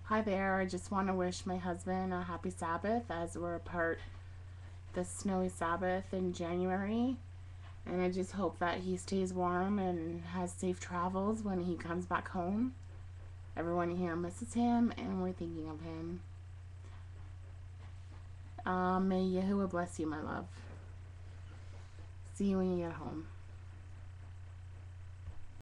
Hi there. I just want to wish my husband a happy Sabbath as we're apart this snowy Sabbath in January. And I just hope that he stays warm and has safe travels when he comes back home. Everyone here misses him and we're thinking of him. May Yahuwah bless you, my love. See you when you get home.